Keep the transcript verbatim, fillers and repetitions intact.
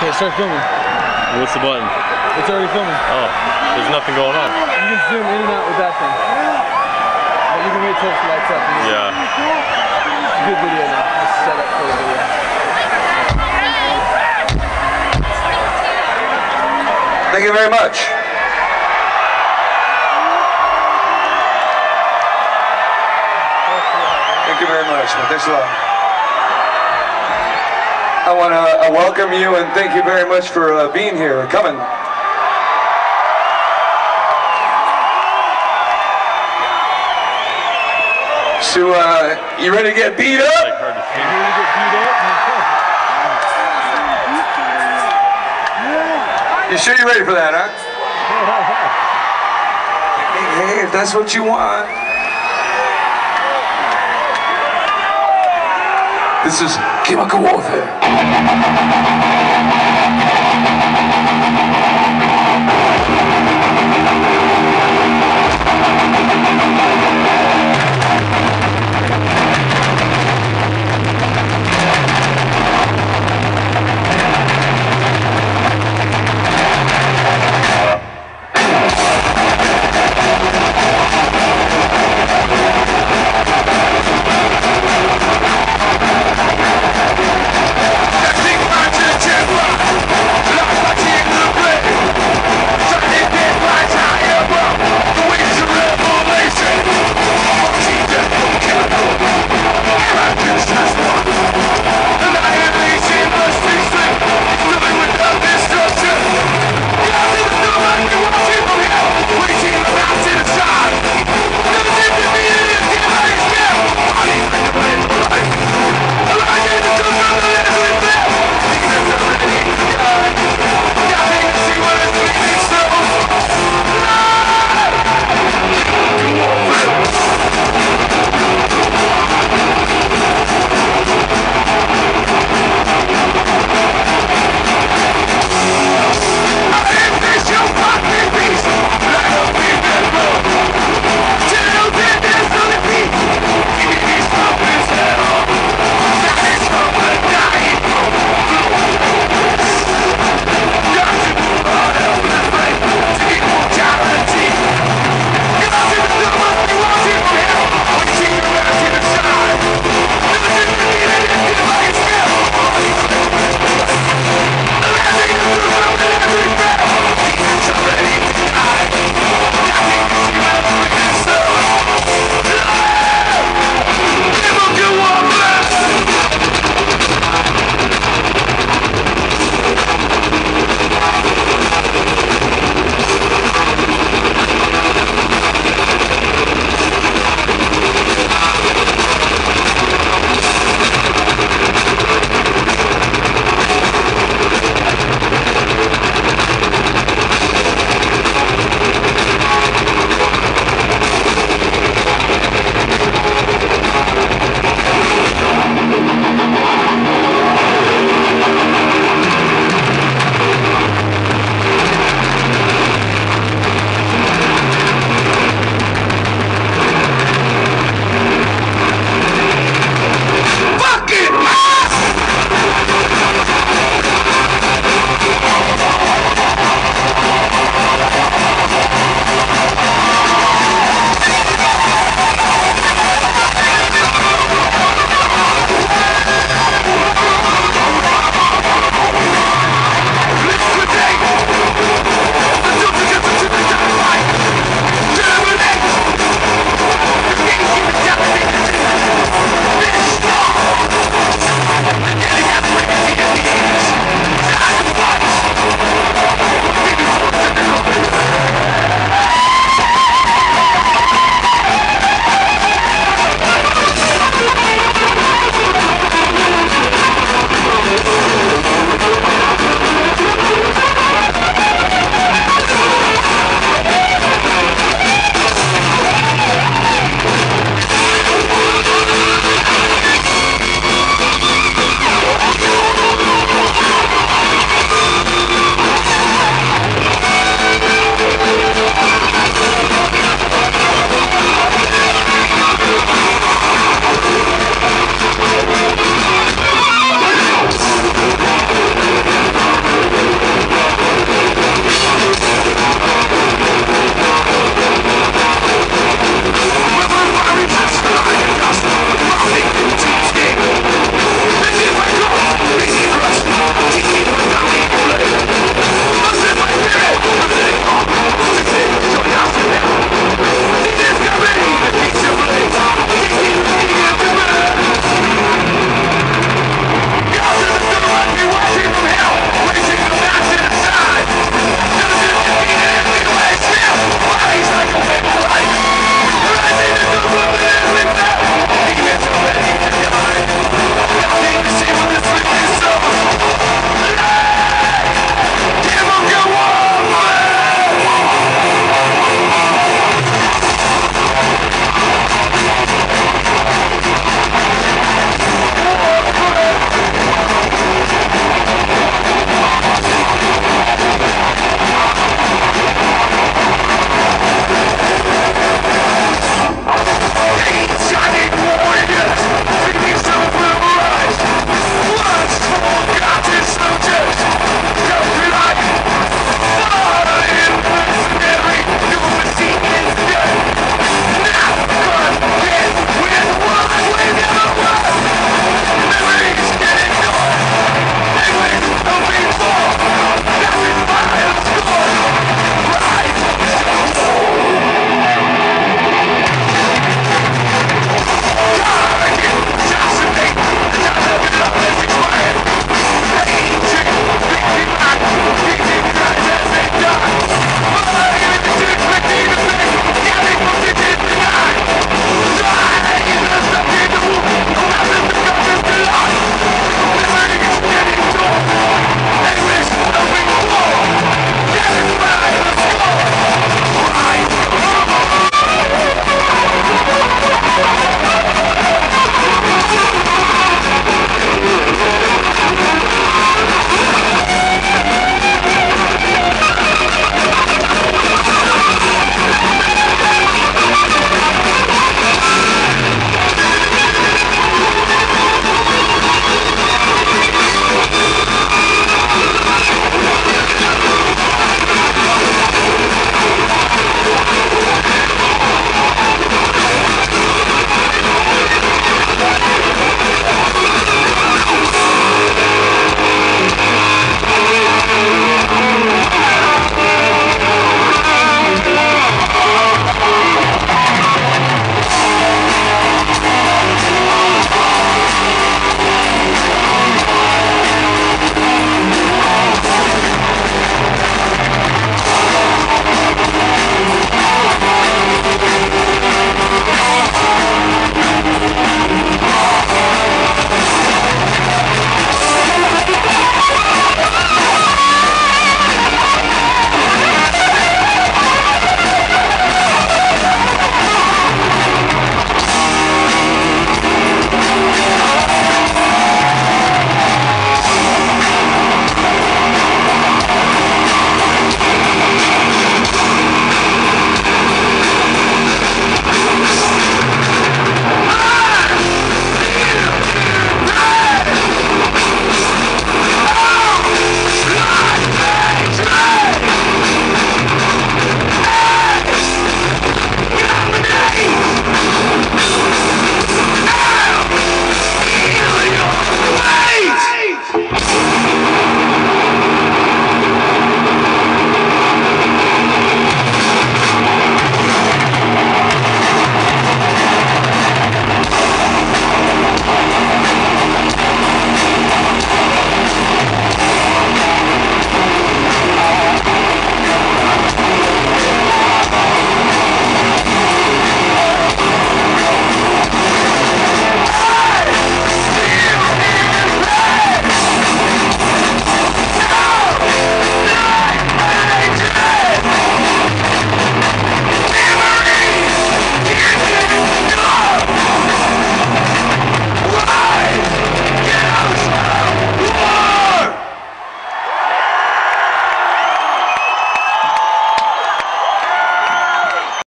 Okay, start filming. What's the button? It's already filming. Oh, there's nothing going on. You can zoom in and out with that thing. But you can wait till it lights up. Yeah. It's a good video now. Just set up for the video. Thank you very much. Thank you very much. Thanks a lot. I want to uh, welcome you and thank you very much for uh, being here, coming. So, uh, you ready to get beat up? Like hard to see. You ready to get beat up? You sure you're ready for that, huh? Hey, if that's what you want. This is Chemical Warfare.